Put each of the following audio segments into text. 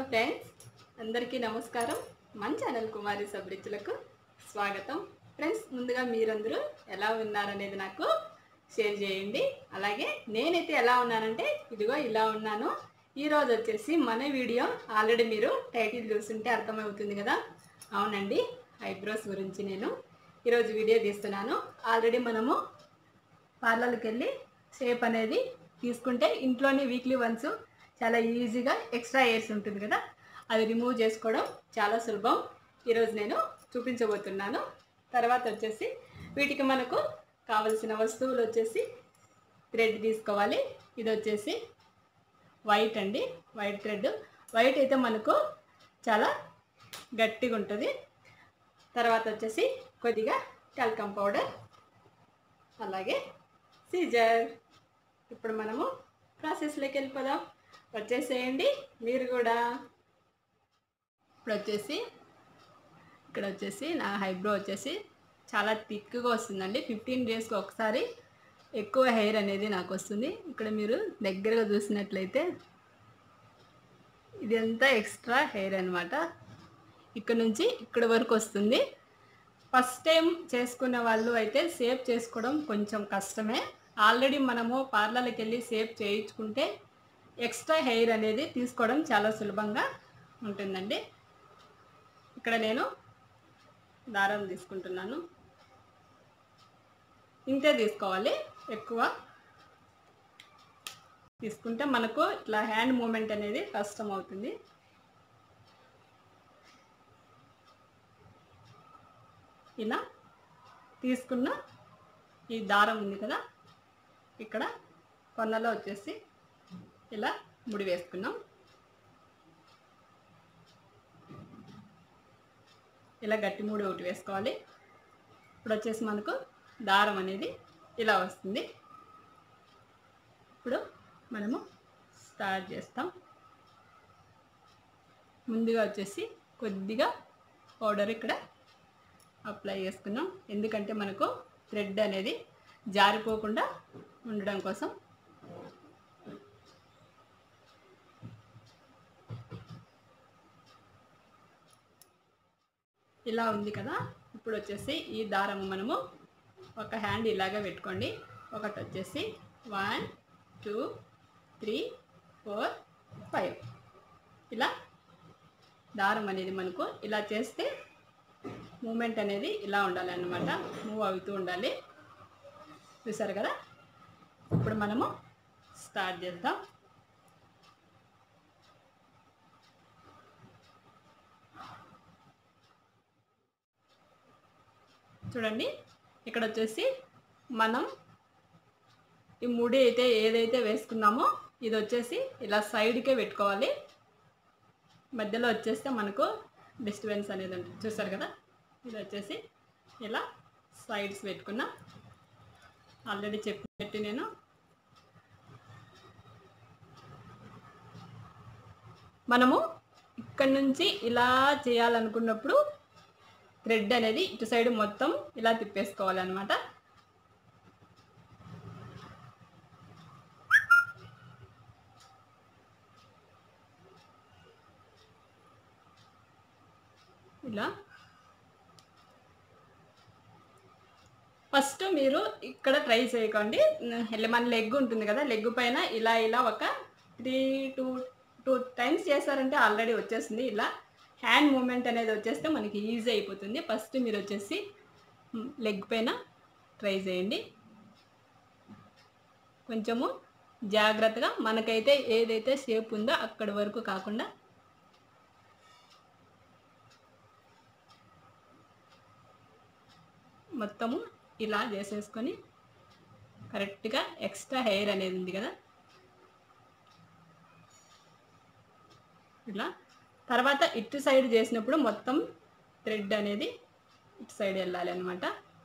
Friends, అందరికీ నమస్కారం. మన ఛానల్ కుమారి సబ్రిచ్లకు స్వాగతం. ఫ్రెండ్స్, ముందుగా మీరందరూ ఎలా ఉన్నారనేది నాకు షేర్ చేయండి. అలాగే నేనైతే ఎలా ఉన్నానంటే ఇదిగో ఇలా ఉన్నాను. ఈరోజు వచ్చేసి మన వీడియో ఆల్రెడీ మీరు టైటిల్ చూస్తుంటే అర్థమవుతుంది కదా. అవునండి, ఐబ్రోస్ గురించి నేను ఈరోజు వీడియో తీస్తున్నాను. ఆల్రెడీ మనము పార్లర్కి వెళ్ళి షేప్ అనేది తీసుకుంటే ఇంట్లోనే వీక్లీ వన్స్ చాలా ఈజీగా ఎక్స్ట్రా హెయిర్స్ ఉంటుంది కదా, అది రిమూవ్ చేసుకోవడం చాలా సులభం. ఈరోజు నేను చూపించబోతున్నాను. తర్వాత వచ్చేసి వీటికి మనకు కావలసిన వస్తువులు వచ్చేసి థ్రెడ్ తీసుకోవాలి. ఇది వచ్చేసి వైట్ అండి, వైట్ థ్రెడ్. వైట్ అయితే మనకు చాలా గట్టిగా ఉంటుంది. తర్వాత వచ్చేసి కొద్దిగా టాల్కమ్ పౌడర్, అలాగే సీజర్. ఇప్పుడు మనము ప్రాసెస్లోకి వెళ్ళిపోదాం. వచ్చేసేయండి మీరు కూడా. ఇప్పుడు వచ్చేసి ఇక్కడ వచ్చేసి నా ఐబ్రో వచ్చేసి చాలా థిక్గా వస్తుందండి. 15 డేస్కి ఒకసారి ఎక్కువ హెయిర్ అనేది నాకు వస్తుంది. ఇక్కడ మీరు దగ్గరగా చూసినట్లయితే ఇదంతా ఎక్స్ట్రా హెయిర్ అనమాట. ఇక్కడ నుంచి ఇక్కడ వరకు వస్తుంది. ఫస్ట్ టైం చేసుకునే వాళ్ళు అయితే షేప్ చేసుకోవడం కొంచెం కష్టమే. ఆల్రెడీ మనము పార్లర్కి వెళ్ళి షేప్ చేయించుకుంటే ఎక్స్ట్రా హెయిర్ అనేది తీసుకోవడం చాలా సులభంగా ఉంటుందండి. ఇక్కడ నేను దారం తీసుకుంటున్నాను. ఇంతే తీసుకోవాలి, ఎక్కువ తీసుకుంటే మనకు ఇట్లా హ్యాండ్ మూమెంట్ అనేది కష్టం అవుతుంది. ఇలా తీసుకున్న ఈ దారం ఉంది కదా, ఇక్కడ కొన్నలో వచ్చేసి ఇలా ముడి వేసుకున్నాం. ఇలా గట్టి ముడి ఒకటి వేసుకోవాలి. ఇప్పుడు వచ్చేసి మనకు దారం అనేది ఇలా వస్తుంది. ఇప్పుడు మనము స్టార్ట్ చేస్తాం. ముందుగా వచ్చేసి కొద్దిగా పౌడర్ ఇక్కడ అప్లై చేసుకున్నాం, ఎందుకంటే మనకు థ్రెడ్ అనేది జారిపోకుండా ఉండడం కోసం. ఇలా ఉంది కదా. ఇప్పుడు వచ్చేసి ఈ దారం మనము ఒక హ్యాండ్ ఇలాగా పెట్టుకోండి. ఒకటి వచ్చేసి 1 2 3 4 5 ఇలా దారం అనేది మనకు ఇలా చేస్తే మూమెంట్ అనేది ఇలా ఉండాలి అన్నమాట, మూవ్ అవుతూ ఉండాలి. చూసారు కదా. ఇప్పుడు మనము స్టార్ట్ చేద్దాం. చూడండి, ఇక్కడ వచ్చేసి మనం ఈ ముడి అయితే ఏదైతే వేసుకున్నామో ఇది వచ్చేసి ఇలా సైడ్కే పెట్టుకోవాలి. మధ్యలో వచ్చేస్తే మనకు డిస్టర్బెన్స్ అనేది ఉంటుంది. చూసారు కదా, ఇది వచ్చేసి ఇలా సైడ్స్ పెట్టుకున్నా. ఆల్రెడీ చెప్పినట్టు నేను మనము ఇక్కడ నుంచి ఇలా చేయాలనుకున్నప్పుడు థ్రెడ్ అనేది ఇటు సైడ్ మొత్తం ఇలా తిప్పేసుకోవాలన్నమాట. ఇలా ఫస్ట్ మీరు ఇక్కడ ట్రై చేయకండి. మన లెగ్ ఉంటుంది కదా, లెగ్ పైన ఇలా ఇలా ఒక 2 టైమ్స్ చేశారంటే ఆల్రెడీ వచ్చేస్తుంది. ఇలా హ్యాండ్ మూమెంట్ అనేది వచ్చేస్తే మనకి ఈజీ అయిపోతుంది. ఫస్ట్ మీరు వచ్చేసి లెగ్ పైన ట్రై చేయండి. కొంచెము జాగ్రత్తగా, మనకైతే ఏదైతే షేప్ ఉందో అక్కడి వరకు కాకుండా మొత్తము ఇలా చేసేసుకొని కరెక్ట్గా ఎక్స్ట్రా హెయిర్ అనేది ఉంది కదా ఇలా. తర్వాత ఇటు సైడ్ చేసినప్పుడు మొత్తం థ్రెడ్ అనేది ఇటు సైడ్ వెళ్ళాలి అన్నమాట.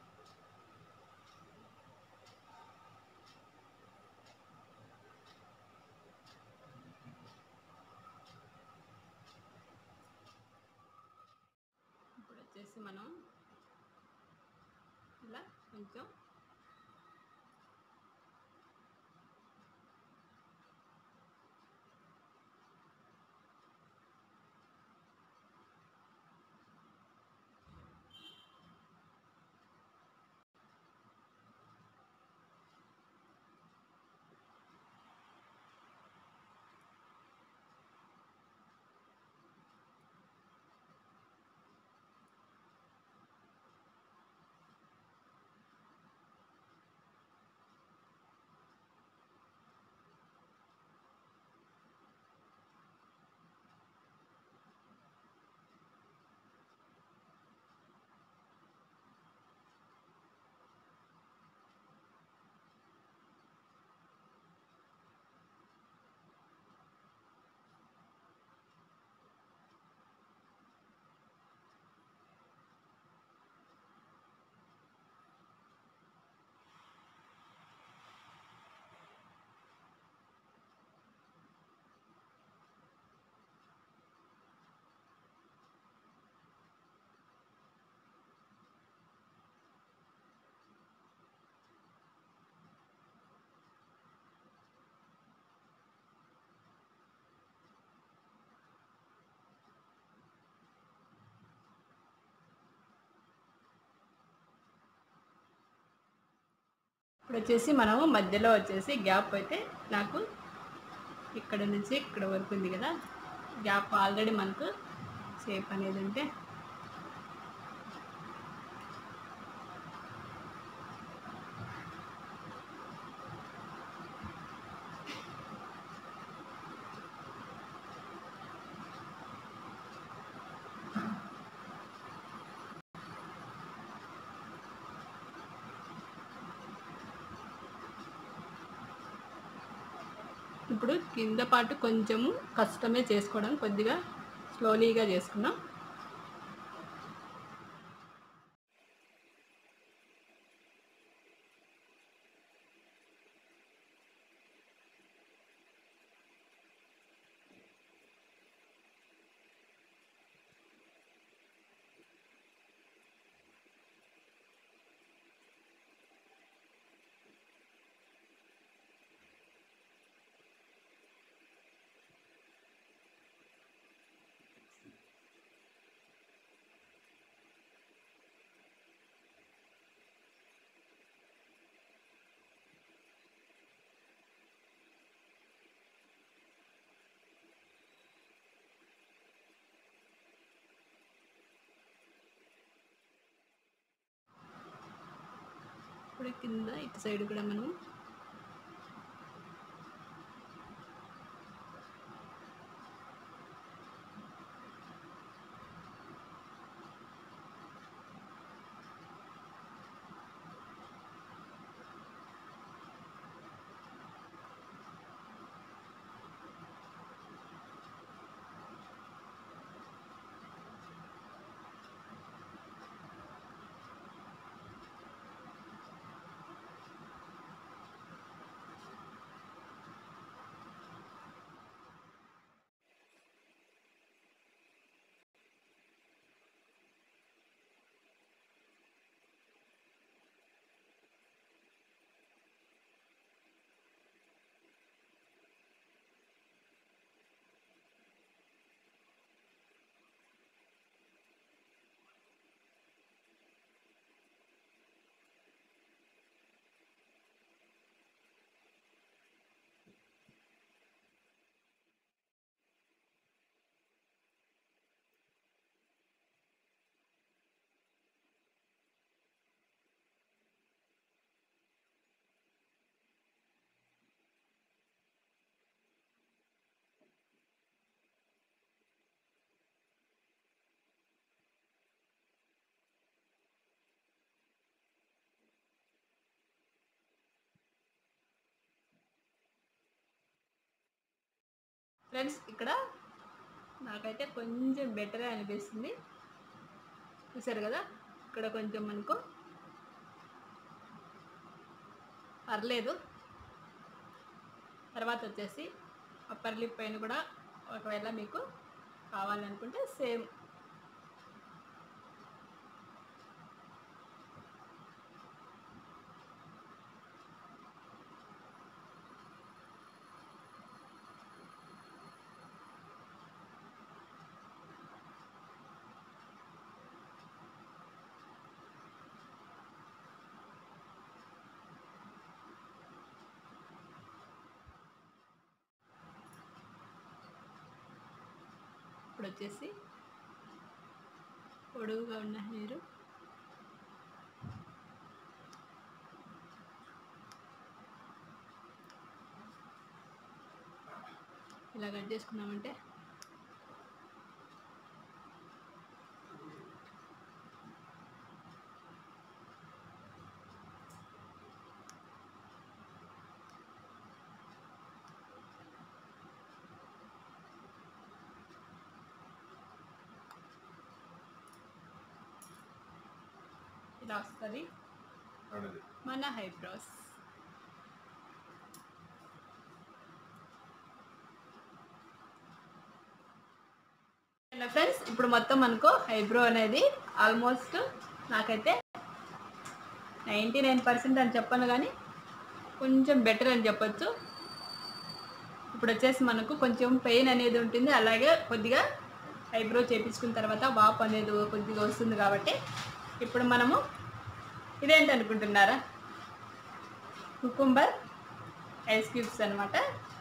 ఇప్పుడు వచ్చేసి మనం ఇలా కొంచెం ఇప్పుడు వచ్చేసి మనము మధ్యలో వచ్చేసి గ్యాప్ అయితే నాకు ఇక్కడ నుంచి ఇక్కడ వరకు ఉంది కదా, గ్యాప్ ఆల్రెడీ మనకు షేప్ అనేది ఉంటే ఇప్పుడు కింద పాటు కొంచెము కష్టమే చేసుకోవడం, కొద్దిగా స్లోలీగా చేసుకున్నాం. ఇప్పుడు కింద ఇటు సైడ్ కూడా మనం ఫ్రెండ్స్ ఇక్కడ నాకైతే కొంచెం బెటరే అనిపిస్తుంది. చూసారు కదా, ఇక్కడ కొంచెం మనకు పర్లేదు. తర్వాత వచ్చేసి అప్పర్ లిప్ పైన కూడా ఒకవేళ మీకు కావాలనుకుంటే సేమ్ ఇప్పుడు వచ్చేసి పొడవుగా ఉన్న హెయిర్ ఇలా కట్ చేసుకున్నామంటే ఇలా వస్తుంది మన ఐబ్రోస్. ఫ్రెండ్స్ ఇప్పుడు మొత్తం మనకు ఐబ్రో అనేది ఆల్మోస్ట్ నాకైతే 99% అని చెప్పను కానీ కొంచెం బెటర్ అని చెప్పొచ్చు. ఇప్పుడు వచ్చేసి మనకు కొంచెం పెయిన్ అనేది ఉంటుంది, అలాగే కొద్దిగా ఐబ్రో చేయించుకున్న తర్వాత వాప్ అనేది కొద్దిగా వస్తుంది. కాబట్టి ఇప్పుడు మనము ఇదేంటి అనుకుంటున్నారా, కుకుంబర్ ఐస్ క్యూబ్స్ అనమాట.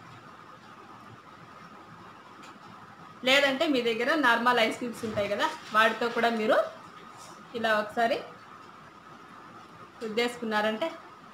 లేదంటే మీ దగ్గర నార్మల్ ఐస్ క్యూబ్స్ ఉంటాయి కదా, వాటితో కూడా మీరు ఇలా ఒకసారి రుద్దేసుకున్నారంటే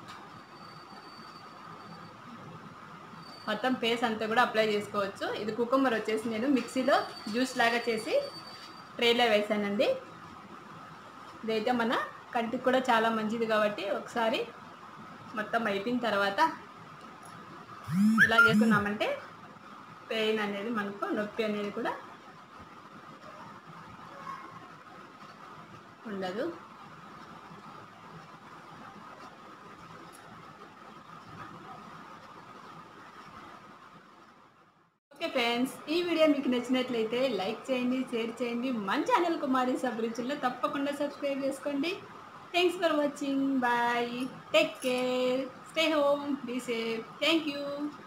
మొత్తం పేస్ట్ అంతా కూడా అప్లై చేసుకోవచ్చు. ఇది కుకుంబర్ వచ్చేసి నేను మిక్సీలో జ్యూస్ లాగా చేసి ట్రేలో వేసానండి. ఇదైతే మన కంటికి కూడా చాలా మంచిది కాబట్టి ఒకసారి మొత్తం అయిపోయిన తర్వాత ఇలా చేసుకున్నామంటే పెయిన్ అనేది మనకు నొప్పి అనేది కూడా ఉండదు. ఓకే ఫ్రెండ్స్, ఈ వీడియో మీకు నచ్చినట్లయితే లైక్ చేయండి, షేర్ చేయండి. మన ఛానల్ కుమారి సబ్రిచుల్లో తప్పకుండా సబ్స్క్రైబ్ చేసుకోండి. Thanks for watching. Bye, take care, stay home, be safe. Thank you.